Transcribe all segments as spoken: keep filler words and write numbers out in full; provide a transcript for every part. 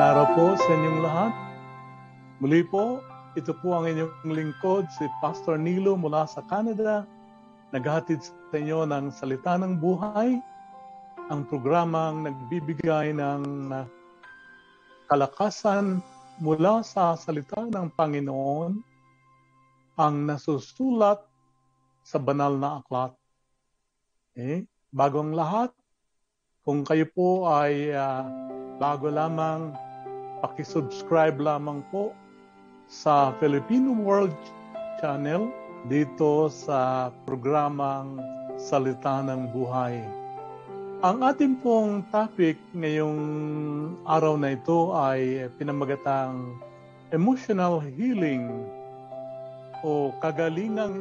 araw po sa inyong lahat. Muli po, ito po ang inyong lingkod, si Pastor Nilo mula sa Canada. Naghahatid sa inyo ng Salita ng Buhay, ang programang nagbibigay ng kalakasan mula sa salita ng Panginoon, ang nasusulat sa banal na aklat. Okay? Bago ang lahat, kung kayo po ay uh, bago lamang, pakisubscribe lamang po sa Filipino World Channel dito sa programang Salita ng Buhay. Ang ating pong topic ngayong araw na ito ay pinamagatang emotional healing o kagalingang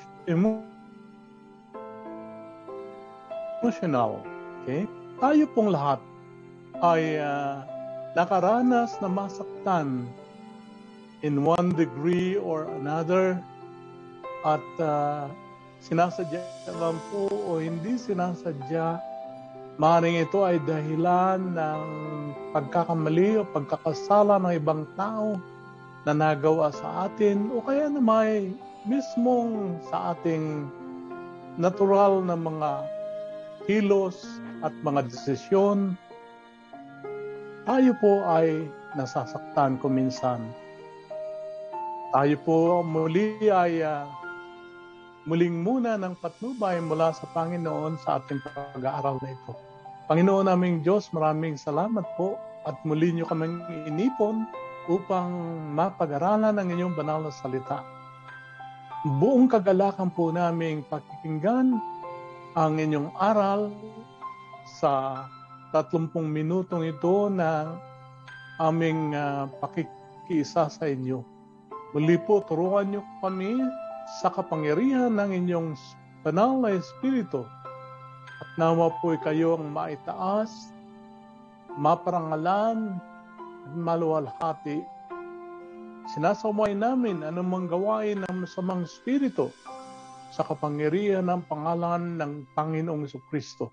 emotional. Okay? Tayo pong lahat ay uh, nakaranas na masaktan in one degree or another at uh, sinasadya man po o hindi sinasadya, maaaring ito ay dahilan ng pagkakamali o pagkakasala ng ibang tao na nagawa sa atin o kaya na may mismong sa ating natural na mga kilos at mga desisyon, tayo po ay nasasaktan kuminsan. Tayo po muli ay uh, muling muna ng patnubay mula sa Panginoon sa ating pag-aaral na ito. Panginoon naming Diyos, maraming salamat po at muli niyo kaming inipon upang mapag-aralan ang inyong banal na salita. Buong kagalakan po naming pakikinggan ang inyong aral sa tatlumpung minutong ito na aming uh, pakikiisa sa inyo. Muli po, turuan niyo kami sa kapangyarihan ng inyong banal na Espiritu at nawa po kayo ang maitaas, maparangalan at maluwalhati. Sinasaway namin anumang gawain ng masamang Espiritu sa kapangyarihan ng pangalan ng Panginoong Jesucristo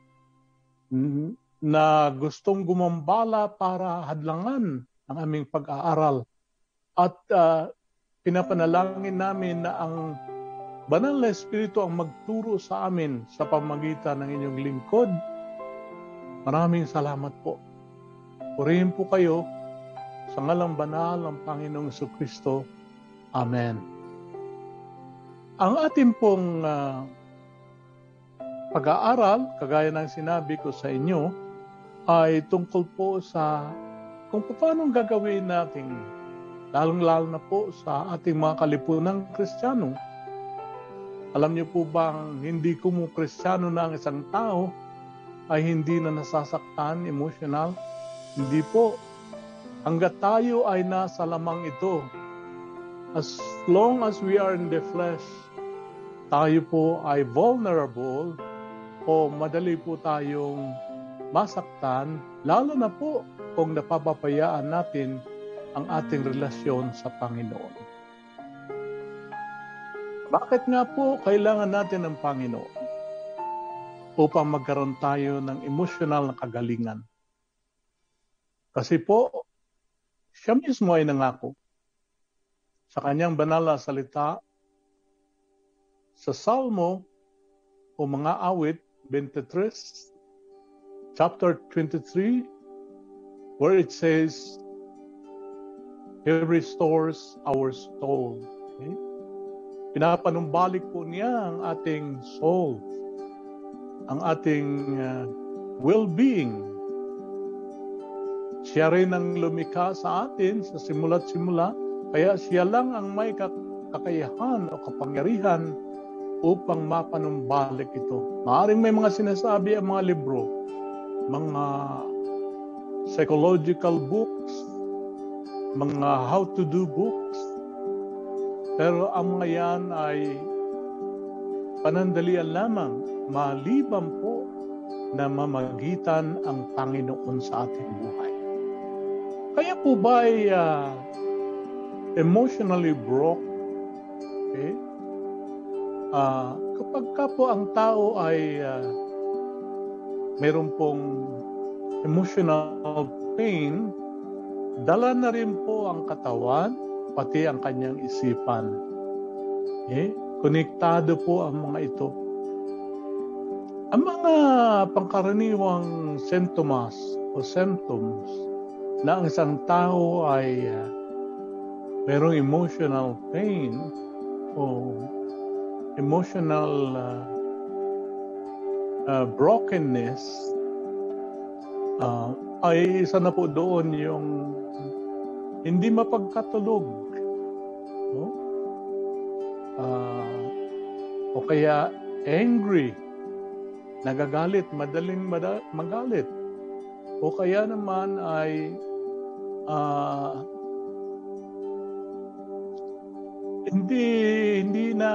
na gustong gumambala para hadlangan ang aming pag-aaral. At uh, pinapanalangin namin na ang banal na Espiritu ang magturo sa amin sa pamamagitan ng inyong lingkod. Maraming salamat po. Purihin po kayo sa ngalang banal ng Panginoong Jesucristo. Amen. Ang ating pong uh, pag-aaral, kagaya ng sinabi ko sa inyo, ay tungkol po sa kung paano gagawin natin, lalong-lalo na po sa ating mga kalipunang Kristiyano. Alam niyo po bang hindi kumu-Kristiyano na ang isang tao ay hindi na nasasaktan emotional? Hindi po. Hanggat tayo ay nasa lamang ito, as long as we are in the flesh, tayo po ay vulnerable o madali po tayong masaktan, lalo na po kung napapapayaan natin ang ating relasyon sa Panginoon. Bakit nga po kailangan natin ng Panginoon? Upang magkaroon tayo ng emotional na kagalingan. Kasi po, siya mismo ay nangako sa kanyang banal na salita sa Salmo o mga awit twenty-three, chapter twenty-three, where it says, He restores our soul. Okay? Pinapanumbalik po niya ang ating soul, ang ating uh, well-being. Siya rin ang lumikha sa atin sa simula't simula, kaya siya lang ang may kakayahan o kapangyarihan upang mapanumbalik ito. Maaaring may mga sinasabi ang mga libro, mga psychological books, mga how-to-do books, pero ang mga yan ay panandalian lamang, maliban po na mamagitan ang Panginoon sa ating buhay. Kaya po ba ay uh, emotionally broke? Okay? Uh, kapag ka po ang tao ay uh, mayroon pong emotional pain, dala na rin po ang katawan, pati ang kanyang isipan. Eh, konektado po ang mga ito. Ang mga pangkaraniwang sintomas o symptoms na ang isang tao ay uh, mayroong emotional pain o emotional uh, uh, brokenness, uh, ay isa na po doon yung hindi mapagkatulog, no? Uh, o kaya angry, nagagalit, madaling mada- magalit, o kaya naman ay uh, hindi hindi na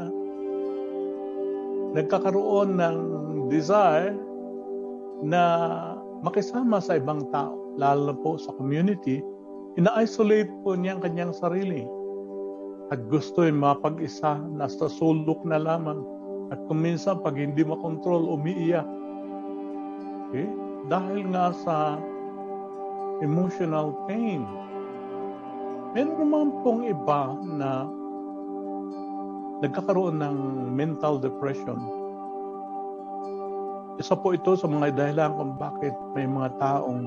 nagkakaroon ng desire na makisama sa ibang tao, lalo na po sa community. Ina-isolate po niya ang kanyang sarili at gusto ay mapag-isa, nasa sulok na lamang. At kung minsan, pag hindi makontrol, umiiyak. Okay? Dahil nga sa emotional pain. Meron naman pong iba na nagkakaroon ng mental depression. Isa po ito sa mga dahilan kung bakit may mga taong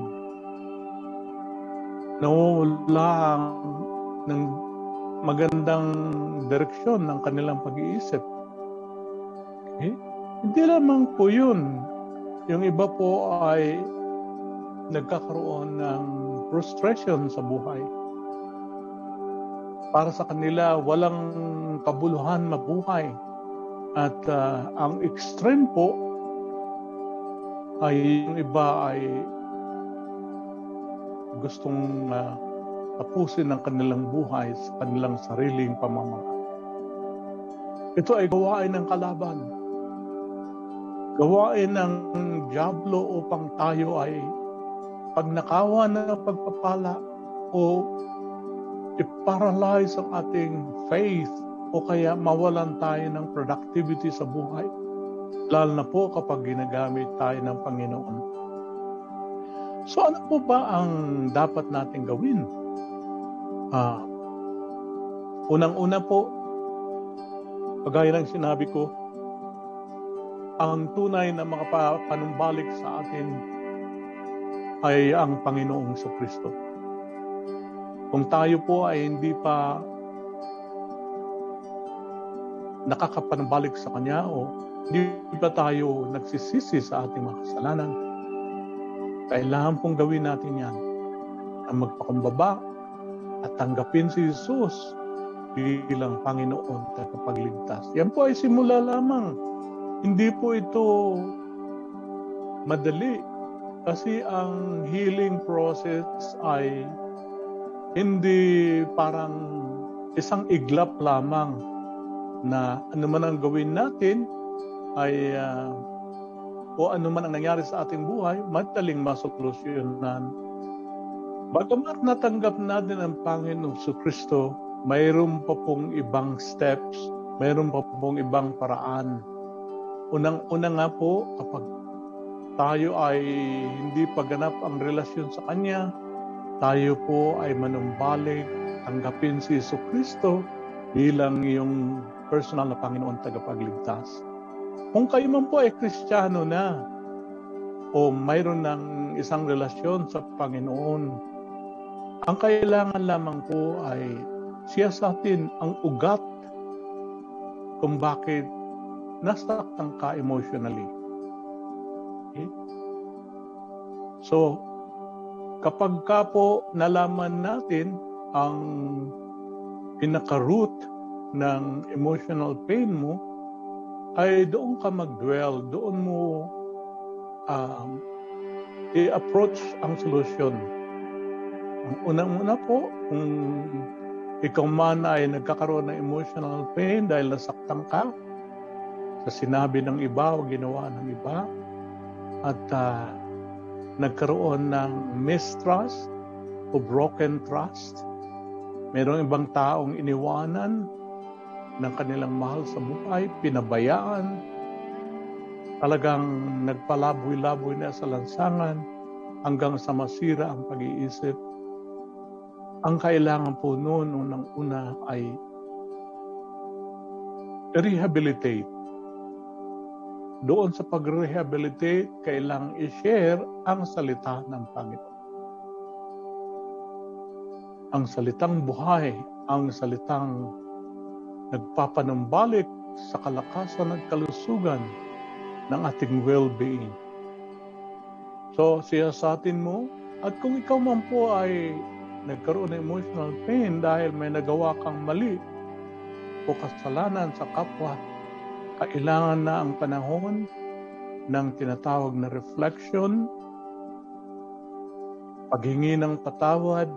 nawawala ng magandang direksyon ng kanilang pag-iisip. Okay? Hindi lamang po yun. Yung iba po ay nagkakaroon ng frustration sa buhay. Para sa kanila, walang kabuluhan mabuhay. At uh, ang extreme po ay yung iba ay gustong uh, tapusin ang kanilang buhay sa kanilang sariling pamamagitan. Ito ay gawain ng kalaban. Gawain ng dyablo upang tayo ay pagnakawan ng pagpapala o i-paralyze ang ating faith o kaya mawalan tayo ng productivity sa buhay. Lalo na po kapag ginagamit tayo ng Panginoon. So ano po ba ang dapat natin gawin? Ah, unang-una po, kagaya ng sinabi ko, ang tunay na makapanumbalik sa atin ay ang Panginoong Jesucristo. Kung tayo po ay hindi pa nakakapanumbalik sa Kanya o hindi pa tayo nagsisisi sa ating mga kasalanan, kailangan pong gawin natin yan, ang magpakumbaba at tanggapin si Jesus bilang Panginoon at kapagligtas. Yan po ay simula lamang. Hindi po ito madali kasi ang healing process ay hindi parang isang iglap lamang na ano man ang gawin natin ay uh, o ano man ang nangyari sa ating buhay, madaling masolusyonan. Bagamat natanggap natin ang Panginoong Jesucristo, mayroon pa pong ibang steps, mayroon pa pong ibang paraan. Unang-una nga po, kapag tayo ay hindi paganap ang relasyon sa Kanya, tayo po ay manumbalik, tanggapin si Jesucristo bilang iyong personal na Panginoon tagapagligtas. Kung kayo man po ay Kristiyano na o mayroon ng isang relasyon sa Panginoon, ang kailangan lamang po ay siyasatin ang ugat kung bakit nasaktan ka emotionally. Okay? So, kapag ka po nalaman natin ang pinaka-root ng emotional pain mo, ay doon ka mag-dwell, doon mo um, i-approach ang solusyon. Ang unang-una po, kung ikaw man ay nagkakaroon ng emotional pain dahil nasaktan ka sa sinabi ng iba o ginawa ng iba, at uh, nagkaroon ng mistrust o broken trust, mayroong ibang taong iniwanan ng kanilang mahal sa buhay, pinabayaan, talagang nagpalaboy-laboy na sa lansangan hanggang sa masira ang pag-iisip. Ang kailangan po noon, unang-una ay rehabilitate. Doon sa pag-rehabilitate, kailangang i-share ang salita ng Panginoon. Ang salitang buhay, ang salitang nagpapanumbalik sa kalakasan at kalusugan ng ating well-being. So, siyasatin mo, at kung ikaw man po ay nagkaroon ng emotional pain dahil may nagawa kang mali o kasalanan sa kapwa, kailangan na ang panahon ng tinatawag na reflection, paghingi ng patawad,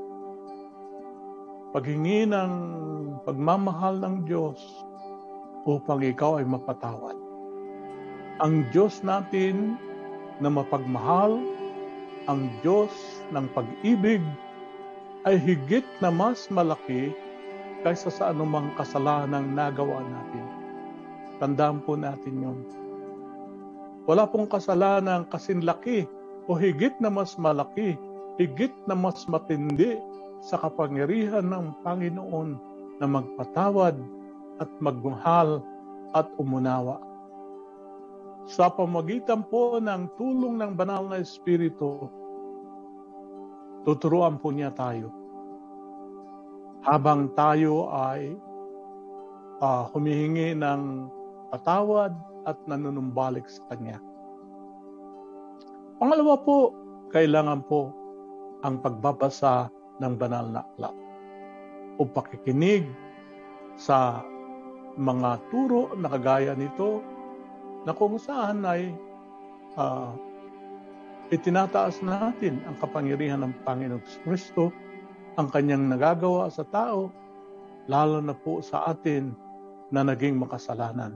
paghingi ng pagmamahal ng Diyos upang ikaw ay mapatawad. Ang Diyos natin na mapagmahal, ang Diyos ng pag-ibig ay higit na mas malaki kaysa sa anumang kasalanang nagawa natin. Tandaan po natin yun. Wala pong kasalanang kasinlaki o higit na mas malaki, higit na mas matindi sa kapangyarihan ng Panginoon na magpatawad at magmahal at umunawa. Sa pamagitan po ng tulong ng banal na Espiritu, tuturuan po niya tayo. Habang tayo ay uh, humihingi ng patawad at nanunumbalik sa Kanya. Pangalawa po, kailangan po ang pagbabasa ng banal na aklat o pakikinig sa mga turo na kagaya nito na kung saan ay uh, itinataas natin ang kapangyarihan ng Panginoong Kristo, ang Kanyang nagagawa sa tao, lalo na po sa atin na naging makasalanan.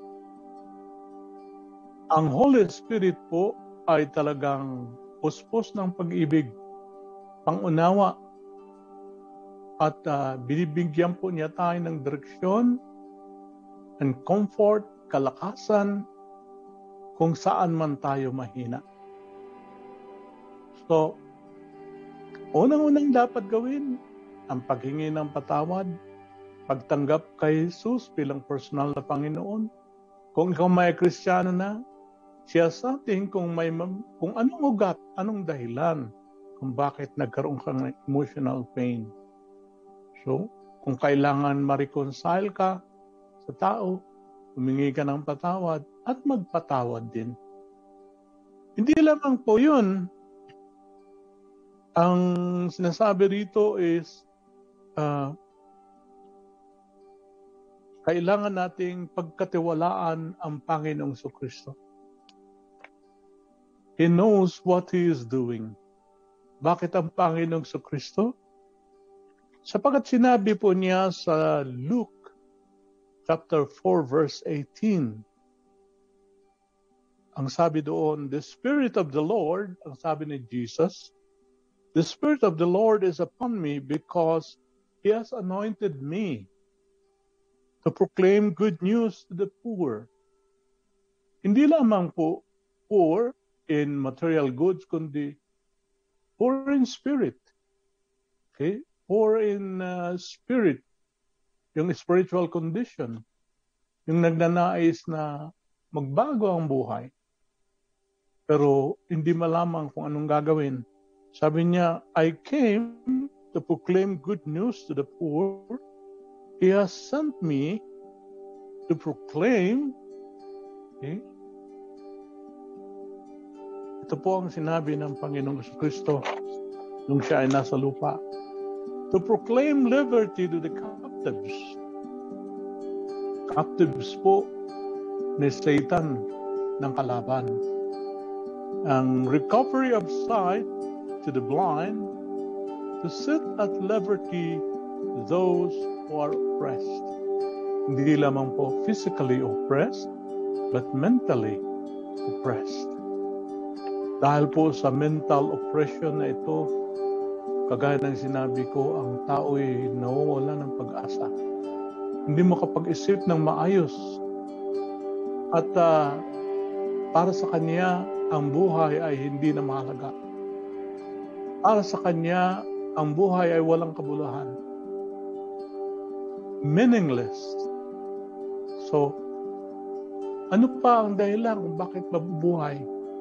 Ang Holy Spirit po ay talagang puspos ng pag-ibig, pangunawa, at uh, binibigyan po niya tayo ng direksyon and comfort, kalakasan, kung saan man tayo mahina. So, unang-unang dapat gawin, ang paghingi ng patawad, pagtanggap kay Jesus bilang personal na Panginoon. Kung ikaw may Kristiyano na, siyasatin kung may kung anong ugat, anong dahilan kung bakit nagkaroon ka ng emotional pain. So, kung kailangan ma-reconcile ka sa tao, humingi ka ng patawad at magpatawad din. Hindi lamang po yun. Ang sinasabi rito is uh, kailangan nating pagkatiwalaan ang Panginoong Kristo. He knows what He is doing. Bakit ang Panginoong Kristo? Sapagat sinabi po niya sa Luke chapter four verse eighteen, ang sabi doon, the Spirit of the Lord, ang sabi ni Jesus, the Spirit of the Lord is upon me because He has anointed me to proclaim good news to the poor. Hindi lamang po poor in material goods, kundi poor in spirit. Okay? Poor in uh, spirit, yung spiritual condition, yung nagnanais na magbago ang buhay, pero hindi malamang kung anong gagawin. Sabi niya, I came to proclaim good news to the poor. He has sent me to proclaim, okay? Ito po ang sinabi ng Panginoong Kristo nung siya ay nasa lupa. To proclaim liberty to the captives. Captives po ni Satan ng kalaban. Ang recovery of sight to the blind, to set at liberty those who are oppressed. Hindi lamang po physically oppressed, but mentally oppressed. Dahil po sa mental oppression na ito, kagaya ng sinabi ko, ang tao ay nawawala ng pag-asa. Hindi makapag-isip ng maayos. At uh, para sa kanya, ang buhay ay hindi na mahalaga. Para sa kanya, ang buhay ay walang kabuluhan. Meaningless. So, ano pa ang dahilan kung bakit mabubuhay?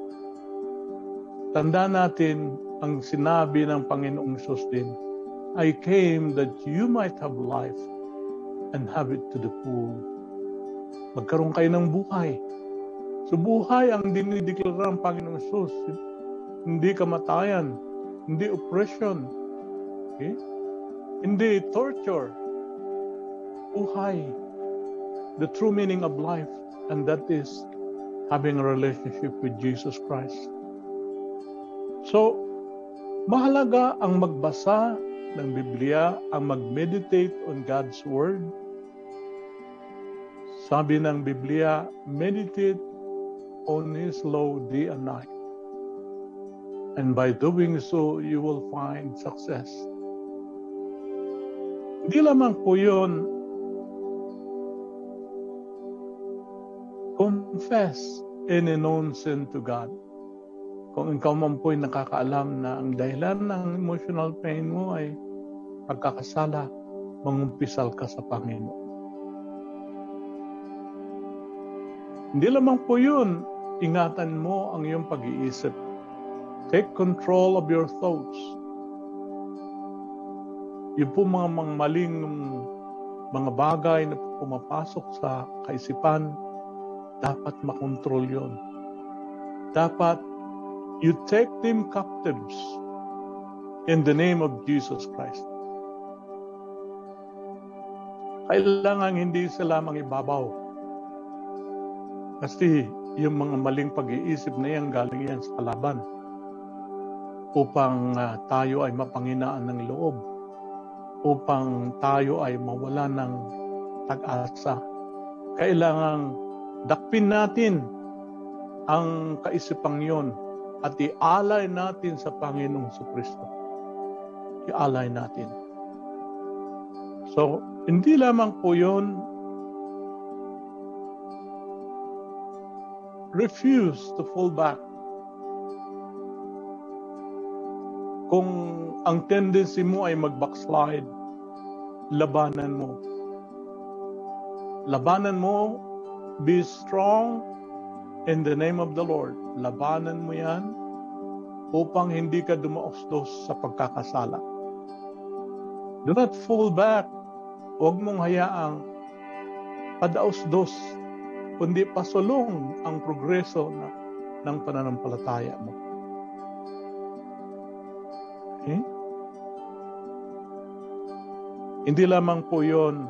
Tandaan natin ang sinabi ng Panginoong Hesus din, I came that you might have life and have it to the full. Magkaroon kayo ng buhay. So buhay ang dinideklara ng Panginoong Hesus. Hindi kamatayan, hindi oppression, okay? Hindi torture. Buhay. The true meaning of life, and that is having a relationship with Jesus Christ. So, mahalaga ang magbasa ng Biblia, ang mag-meditate on God's Word. Sabi ng Biblia, meditate on His law day and night. And by doing so, you will find success. Hindi lamang po yun, confess any known sin to God. Kung ikaw man po'y nakakaalam na ang dahilan ng emotional pain mo ay pagkakasala, mangumpisal ka sa Panginoon. Hindi lamang po yun, ingatan mo ang iyong pag-iisip. Take control of your thoughts. Yung po mga, mga maling mga bagay na pumapasok sa kaisipan, dapat makontrol yun. Dapat you take them captives in the name of Jesus Christ. Kailangan hindi sila mangibabaw. Kasi yung mga maling pag-iisip na yan, galing yan sa kalaban. Upang uh, tayo ay mapanginaan ng loob. Upang tayo ay mawala ng pag-asa. Kailangan dakpin natin ang kaisipang yon at ialay natin sa Panginoong Jesucristo. Ialay natin. So, hindi lamang po yun, refuse to fall back. Kung ang tendency mo ay mag-backslide, labanan mo. Labanan mo, be strong in the name of the Lord. Labanan mo yan upang hindi ka dumaosdos sa pagkakasala. Do not fall back. Huwag mong hayaang padaosdos, kundi pasulong ang progreso na, ng pananampalataya mo. Okay? Hindi lamang po yun.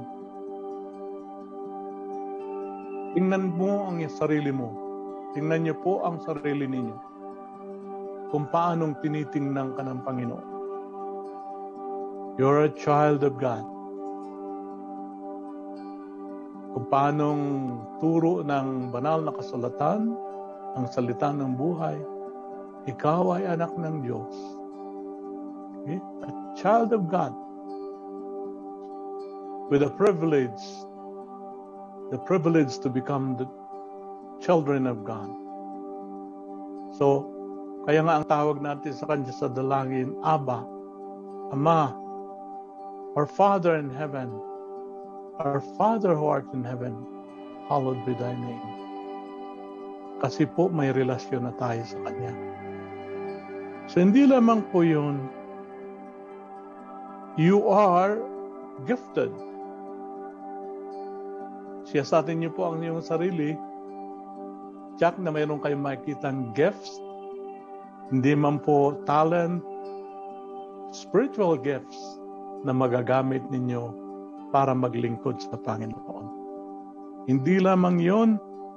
Tingnan mo ang sarili mo. Tingnan niyo po ang sarili ninyo. Kung paanong tinitingnan ka ng Panginoon. You're a child of God. Kung paanong turo ng banal na kasulatan, ang salita ng buhay, ikaw ay anak ng Diyos. Okay? A child of God. With a privilege, the privilege to become the children of God. So, kaya nga ang tawag natin sa Kanya sa dalangin, Abba, Ama, our Father in heaven, our Father who art in heaven, hallowed be thy name. Kasi po may relasyon na tayo sa Kanya. So, hindi lamang po yun, you are gifted. Siyasatin niyo po ang iyong sarili. Jack, na mayroon kayong makikitang gifts, hindi man po talent, spiritual gifts na magagamit ninyo para maglingkod sa Panginoon. Hindi lamang yon.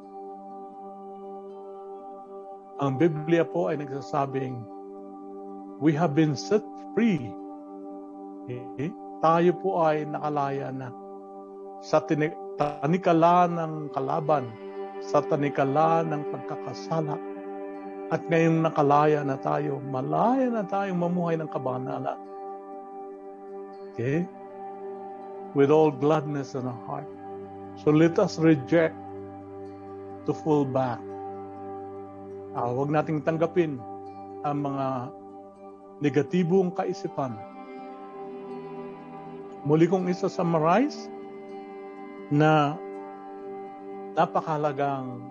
Ang Biblia po ay nagsasabing, we have been set free. Okay? Tayo po ay nakalaya na sa tinik tanikala ng kalaban, sa tanikala ng pagkakasala. At ngayong nakalaya na tayo, malaya na tayong mamuhay ng kabanalan. Okay? With all gladness in our heart. So let us reject to fall back. Uh, huwag nating tanggapin ang mga negatibong kaisipan Muli kong isa-summarize na napakahalagang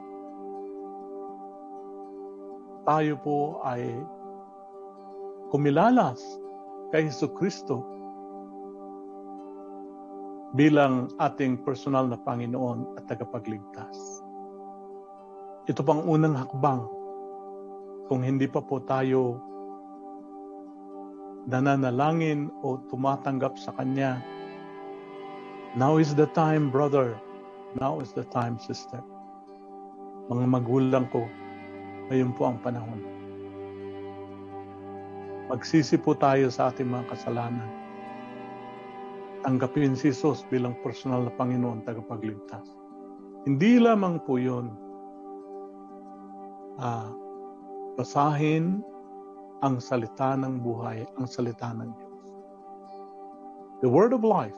tayo po ay kumilalas kay Jesucristo bilang ating personal na Panginoon at tagapagligtas. Ito pang unang hakbang kung hindi pa po tayo nananalangin o tumatanggap sa Kanya. Now is the time, brother. Now is the time, sister. Mga magulang ko, ngayon po ang panahon. Magsisi po tayo sa ating mga kasalanan. Tanggapin si Jesus bilang personal na Panginoon tagapagligtas. Hindi lamang po yun. Ah, basahin ang salita ng buhay, ang salita ng Diyos. The Word of Life.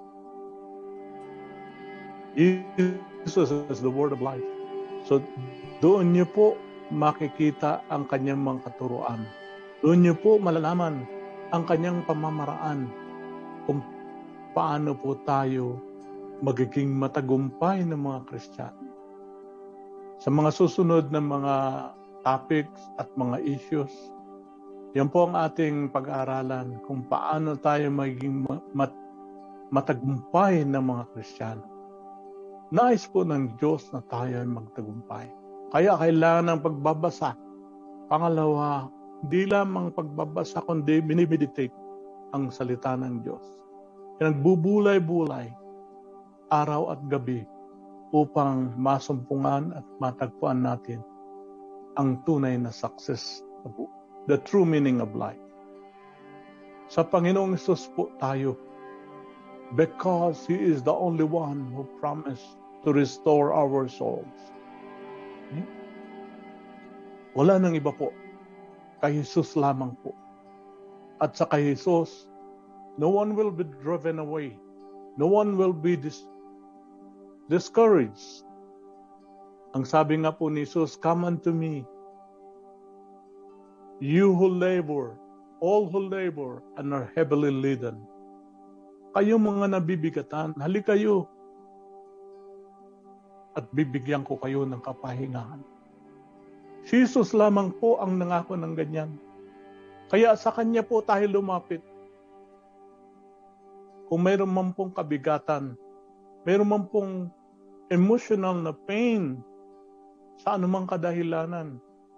Jesus is the Word of Life. So, doon niyo po makikita ang kanyang mga katuruan. Doon niyo po malalaman ang kanyang pamamaraan kung paano po tayo magiging matagumpay ng mga Kristiyano. Sa mga susunod na mga topics at mga issues, yan po ang ating pag-aaralan kung paano tayo magiging mat- matagumpay ng mga Kristiyano. Nais po ng Diyos na tayo ay magtagumpay. Kaya kailangan ng pagbabasa. Pangalawa, hindi lamang pagbabasa kundi binimeditate ang salita ng Diyos. Nagbubulay-bulay araw at gabi upang masumpungan at matagpuan natin ang tunay na success, the true meaning of life. Sa Panginoong Hesus po tayo, because He is the only one who promised to restore our souls. Hmm? Wala nang iba po. Kay Jesus lamang po. At sa kay Jesus, no one will be driven away. No one will be dis- discouraged. Ang sabi nga po ni Jesus, come unto me, you who labor, all who labor and are heavily laden. Kayo mga nabibigatan, halik kayo at bibigyan ko kayo ng kapahingahan. Si Jesus lamang po ang nangako ng ganyan. Kaya sa Kanya po tayo lumapit. Kung mayroon man pong kabigatan, mayroon man pong emotional na pain sa anumang kadahilanan,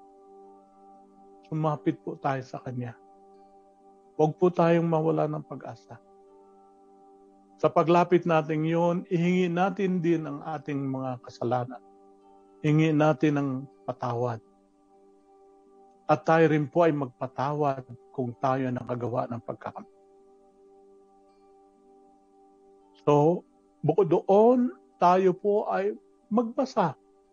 sumapit po tayo sa Kanya. Huwag po tayong mawala ng pag-asa. Sa paglapit natin yun, ihingi natin din ang ating mga kasalanan. Hingi natin ng patawad. At tayo rin po ay magpatawad kung tayo nakagawa ng pagkakamali. So, bukod doon, tayo po ay magbasa,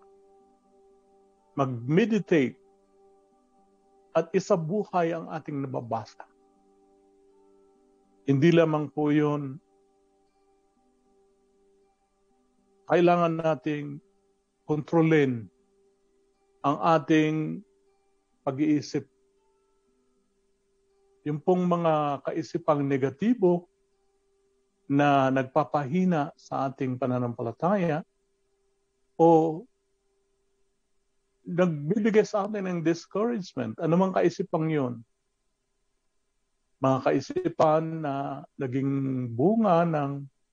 mag-meditate, at isabuhay ang ating nababasa. Hindi lamang po yun, kailangan nating kontrolin ang ating pag-iisip. Yung pong mga kaisipang negatibo na nagpapahina sa ating pananampalataya o nagbibigay sa atin ng discouragement. Ano mang kaisipang yun? Mga kaisipan na naging bunga ng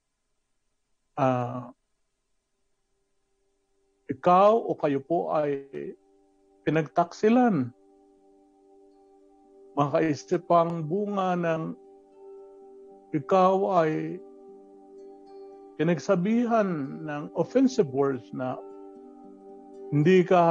uh, ikaw o kayo po ay pinagtaksilan. Mga kaisipang bunga ng ikaw ay pinagsabihan ng offensive words na hindi ka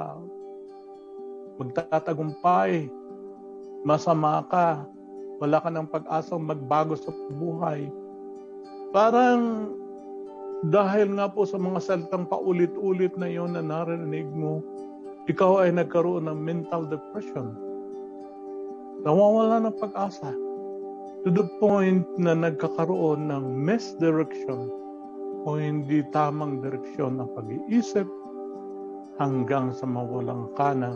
magtatagumpay, masama ka, wala ka ng pag-asang magbago sa buhay. Parang dahil nga po sa mga salitang paulit-ulit na yon na narinig mo, ikaw ay nagkaroon ng mental depression. Nawawala ng pag-asa. To the point na nagkakaroon ng misdirection o hindi tamang direksyon ng pag-iisip hanggang sa mawalang ka ng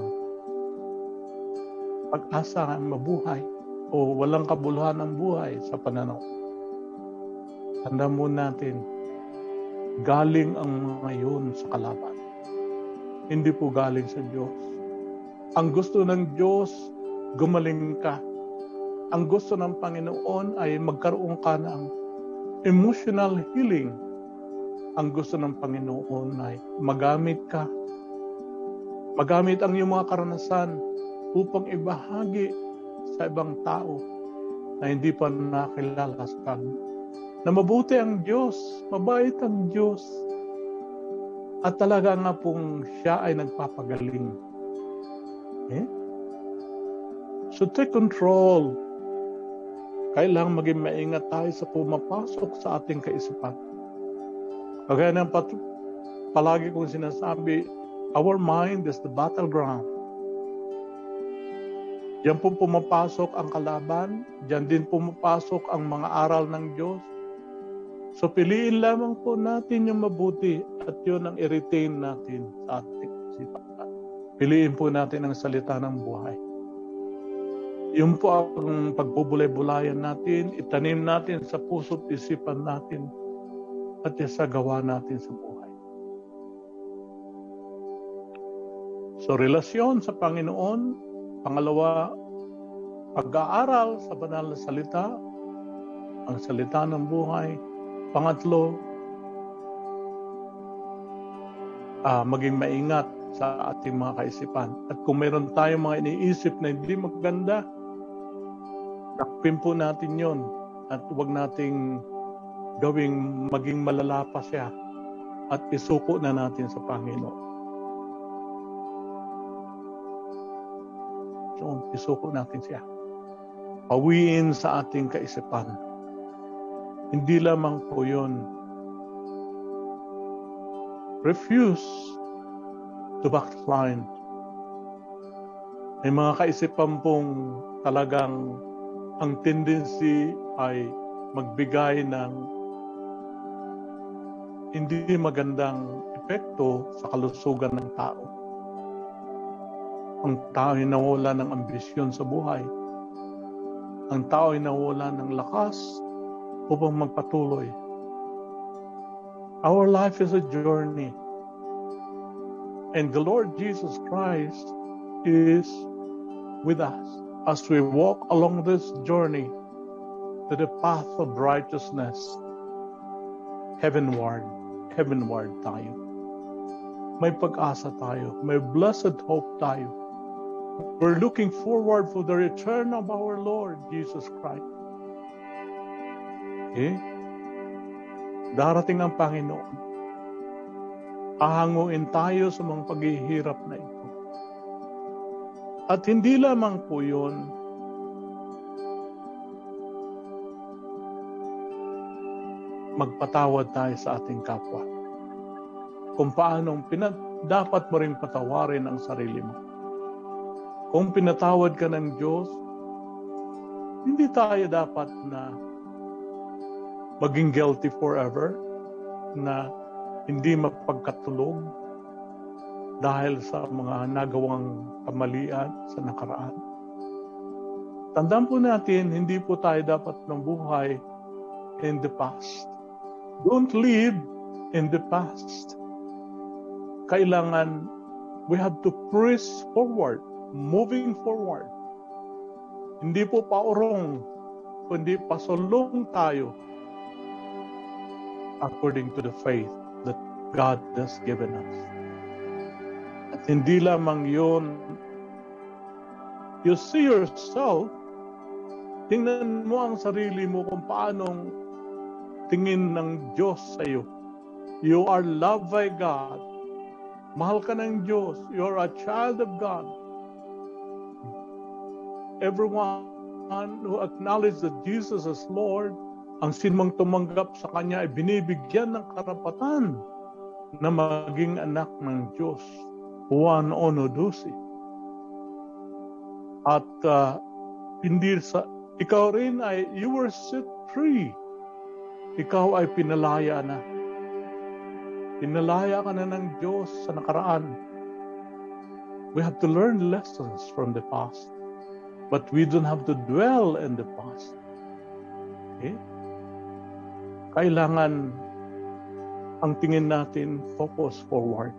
pag-asa ang mabuhay o walang kabuluhan ng buhay sa pananaw. tandaan mo natin, galing ang mga yun sa kalaban. Hindi po galing sa Diyos. Ang gusto ng Diyos, gumaling ka. Ang gusto ng Panginoon ay magkaroon ka ng emotional healing. Ang gusto ng Panginoon ay magamit ka. Magamit ang iyong mga karanasan upang ibahagi sa ibang tao na hindi pa nakilala sa Kanya. Na mabuti ang Diyos, mabait ang Diyos. At talaga nga pong siya ay nagpapagaling. Eh? So take control. Kailangan maging maingat tayo sa pumapasok sa ating kaisipan. Kagaya ng pat- palagi kong sinasabi, our mind is the battleground. Diyan po pumapasok ang kalaban, diyan din pumapasok ang mga aral ng Diyos. So piliin lamang po natin yung mabuti at yun ang i-retain natin sa ating isipan. Piliin po natin ang salita ng buhay. Yun po ang pagbubulay-bulayan natin, itanim natin sa puso't isipan natin at isagawa natin sa buhay. So relasyon sa Panginoon, pangalawa, pag-aaral sa banal na salita, ang salita ng buhay. Pangatlo, uh, maging maingat sa ating mga kaisipan. At kung mayroon tayong mga iniisip na hindi maganda, takpin po natin yon at huwag nating gawing maging malala pa siya at isuko na natin sa Panginoon. So, isuko natin siya. Pawiin sa ating kaisipan. Hindi lamang po yun. Refuse to backslide. May mga kaisipan pong talagang ang tendency ay magbigay ng hindi magandang epekto sa kalusugan ng tao. Ang tao ay nawala ng ambisyon sa buhay. Ang tao ay nawala ng lakas upang magpatuloy. Our life is a journey. And the Lord Jesus Christ is with us as we walk along this journey to the path of righteousness. Heavenward, heavenward tayo. May pag-asa tayo. May blessed hope tayo. We're looking forward for the return of our Lord Jesus Christ. Okay? Darating ang Panginoon. Ahanguin tayo sa mga paghihirap na ito. At hindi lamang po yun, magpatawad tayo sa ating kapwa. Kung paanong pinat- dapat mo rin patawarin ang sarili mo. Kung pinatawad ka ng Diyos, hindi tayo dapat na maging guilty forever, na hindi mapagkatulog dahil sa mga nagawang kamalian sa nakaraan. Tandaan po natin, hindi po tayo dapat mabuhay in the past. Don't live in the past. Kailangan, we have to press forward, moving forward. Hindi po paurong, kundi pasulong tayo according to the faith that God has given us. At hindi lamang yun, you see yourself, tingnan mo ang sarili mo kung paanong tingin ng Diyos sa iyo. You are loved by God. Mahal ka ng Diyos. You are a child of God. Everyone who acknowledges that Jesus is Lord, ang sinumang tumanggap sa Kanya ay binibigyan ng karapatan na maging anak ng Diyos. Juan one twelve. At uh, hindi sa ikaw rin ay you were set free. Ikaw ay pinalaya na. Pinalaya ka na ng Diyos sa nakaraan. We have to learn lessons from the past. But we don't have to dwell in the past. Okay? kailangan ang tingin natin focus forward.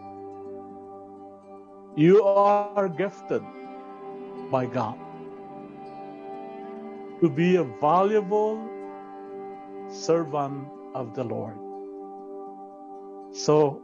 You are gifted by God to be a valuable servant of the Lord. So,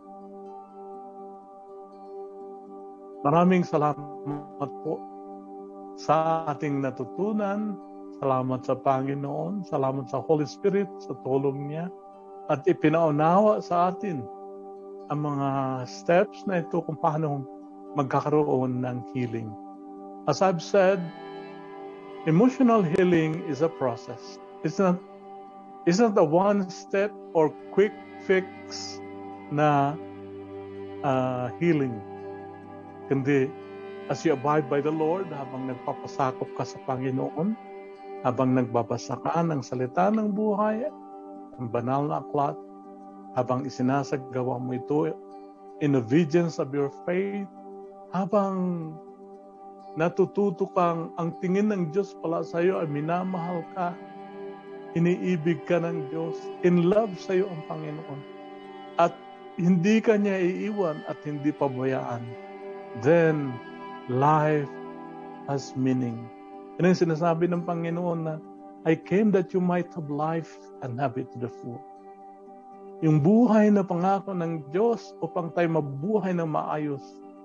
maraming salamat po sa ating natutunan. Salamat sa Panginoon. Salamat sa Holy Spirit sa tulong niya. At ipinaunawa sa atin ang mga steps na ito kung paano magkakaroon ng healing. As I've said, emotional healing is a process. It's not, it's not a one-step or quick fix na uh, healing. Kundi, as you abide by the Lord, habang nagpapasakop ka sa Panginoon, habang nagbabasa ka ng salita ng buhay, ang banal na aklat, habang isinasagawa mo ito in obedience of your faith, habang natututo kang ang tingin ng Diyos pala sa iyo ay minamahal ka, iniibig ka ng Diyos, in love sa iyo ang Panginoon, at hindi ka niya iiwan at hindi pabayaan, then life has meaning. Yan ang sinasabi ng Panginoon na, I came that you might have life and have it to the full. Yung buhay na pangako ng Diyos upang tayo mabuhay ng maayos,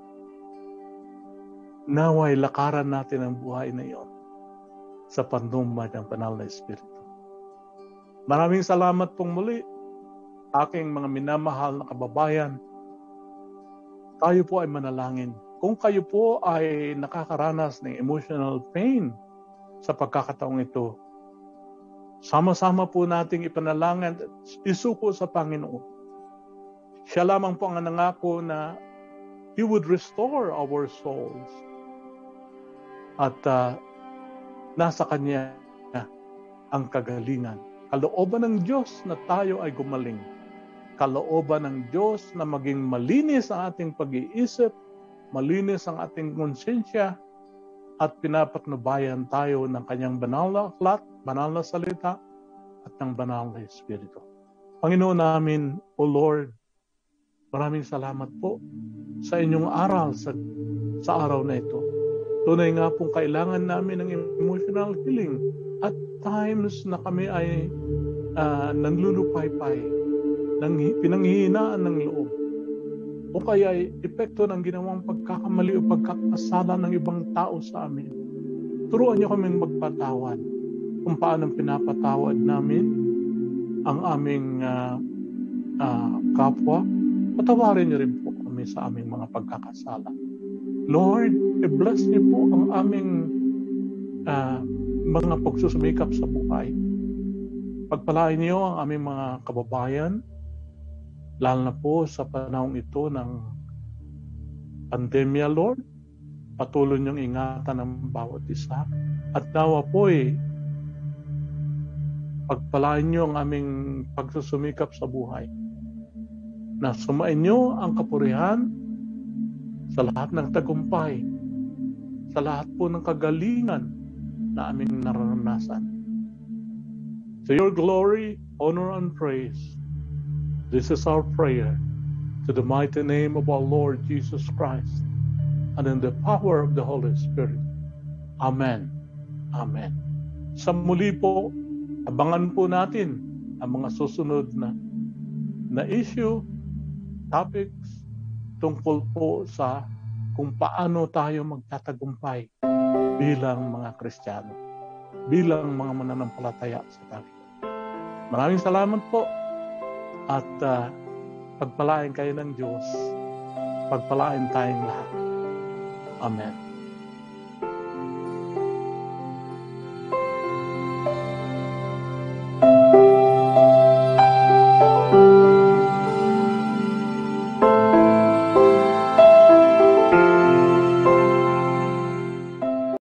naway lakaran natin ang buhay na iyon sa panumpa ng Banal na Espiritu. Maraming salamat pong muli, aking mga minamahal na kababayan. Tayo po ay manalangin. Kung kayo po ay nakakaranas ng emotional pain sa pagkakataong ito, sama-sama po nating ipanalangin at isuko sa Panginoon. Siya lamang po ang nangako na He would restore our souls. At uh, nasa Kanya ang kagalingan. Kalooban ng Diyos na tayo ay gumaling. Kalooban ng Diyos na maging malinis ang ating pag-iisip, malinis ang ating konsensya, at pinapatnubayan tayo ng Kanyang banal na aklat, banal na salita, at ng banal na Espiritu. Panginoon namin, O Lord, maraming salamat po sa inyong aral sa, sa araw na ito. Tunay nga pong kailangan namin ng emotional healing at times na kami ay uh, nanlulupaypay, nang pinanghihinaan ng loob, o kaya ay epekto ng ginawang pagkakamali o pagkakasala ng ibang tao sa amin. Turuan niyo kaming magpatawad kung paano pinapatawad namin ang aming uh, uh, kapwa. Patawarin niyo rin po kami sa aming mga pagkakasala. Lord, i-bless niyo po ang aming uh, mga pagsusumikap sa buhay. Pagpalain niyo ang aming mga kababayan, lalo na po sa panahong ito ng pandemya, Lord. Patuloy niyong ingatan ang bawat isa. At nawa po eh, pagpalain niyo ang aming pagsusumikap sa buhay. Na sumain niyo ang kapurihan sa lahat ng tagumpay, sa lahat po ng kagalingan na aming naranasan. To your glory, honor, and praise, this is our prayer to the mighty name of our Lord Jesus Christ and in the power of the Holy Spirit. Amen. Amen. Sa muli po, abangan po natin ang mga susunod na na issue, topics, tungkol po sa kung paano tayo magtatagumpay bilang mga Kristiyano, bilang mga mananampalataya sa Panginoon. Maraming salamat po at uh, pagpalain kayo ng Diyos, pagpalain tayong lahat. Amen.